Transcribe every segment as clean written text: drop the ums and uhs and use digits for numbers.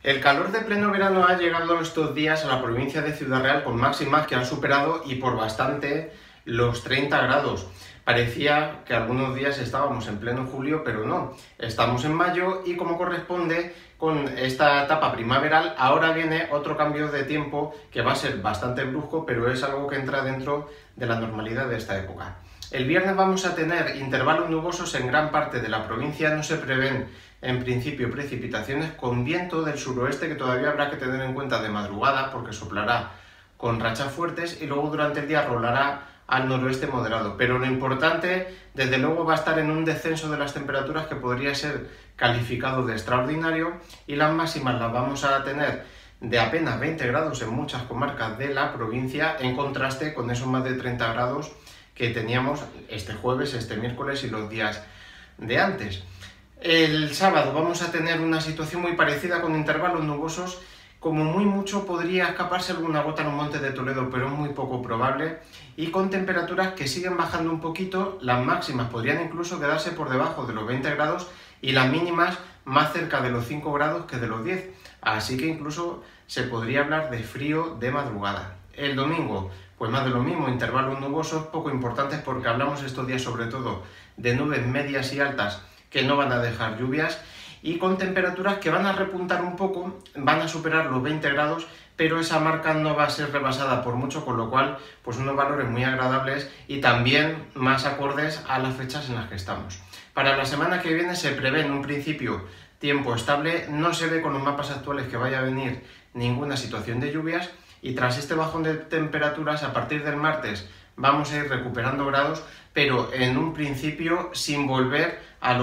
El calor de pleno verano ha llegado estos días a la provincia de Ciudad Real con máximas que han superado y por bastante los 30 grados. Parecía que algunos días estábamos en pleno julio, pero no. Estamos en mayo y como corresponde con esta etapa primaveral, ahora viene otro cambio de tiempo que va a ser bastante brusco, pero es algo que entra dentro de la normalidad de esta época. El viernes vamos a tener intervalos nubosos en gran parte de la provincia, no se prevén en principio precipitaciones con viento del suroeste que todavía habrá que tener en cuenta de madrugada porque soplará con rachas fuertes y luego durante el día rolará al noroeste moderado. Pero lo importante, desde luego, va a estar en un descenso de las temperaturas que podría ser calificado de extraordinario y las máximas las vamos a tener de apenas 20 grados en muchas comarcas de la provincia en contraste con esos más de 30 grados que teníamos este jueves, este miércoles y los días de antes. El sábado vamos a tener una situación muy parecida con intervalos nubosos, como muy mucho podría escaparse alguna gota en un monte de Toledo, pero es muy poco probable, y con temperaturas que siguen bajando un poquito, las máximas podrían incluso quedarse por debajo de los 20 grados y las mínimas más cerca de los 5 grados que de los 10, así que incluso se podría hablar de frío de madrugada. El domingo, pues más de lo mismo, intervalos nubosos poco importantes porque hablamos estos días sobre todo de nubes medias y altas que no van a dejar lluvias y con temperaturas que van a repuntar un poco, van a superar los 20 grados, pero esa marca no va a ser rebasada por mucho, con lo cual pues unos valores muy agradables y también más acordes a las fechas en las que estamos. Para la semana que viene se prevé en un principio tiempo estable, no se ve con los mapas actuales que vaya a venir ninguna situación de lluvias y tras este bajón de temperaturas a partir del martes vamos a ir recuperando grados, pero en un principio sin volver a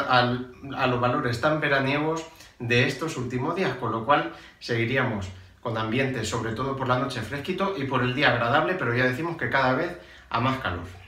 los valores tan veraniegos de estos últimos días, con lo cual seguiríamos con ambiente, sobre todo por la noche fresquito y por el día agradable, pero ya decimos que cada vez a más calor.